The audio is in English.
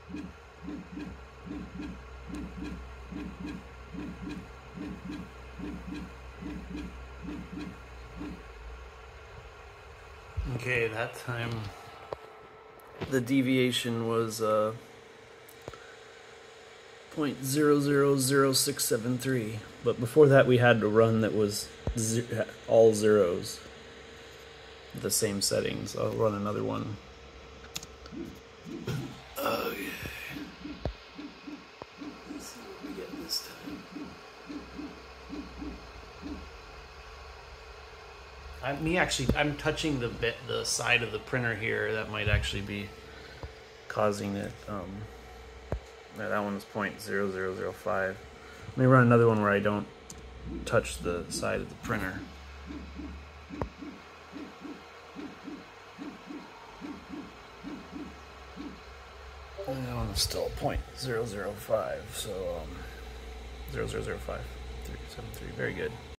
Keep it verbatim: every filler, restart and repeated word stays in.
Okay, that time the deviation was uh, zero point zero zero zero six seven three, but before that we had a run that was ze all zeros, the same settings. I'll run another one. Okay. Let's see what we get this time. I, me actually, I'm touching the bit, the side of the printer here. That might actually be causing it. Um, that one is zero point zero zero zero five. Let me run another one where I don't touch the side of the printer. And that one is still zero point zero zero five. So um, zero zero zero five three seven three. Very good.